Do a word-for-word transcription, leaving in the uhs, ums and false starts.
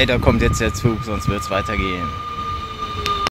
Leider kommt jetzt der Zug, sonst wird es weitergehen.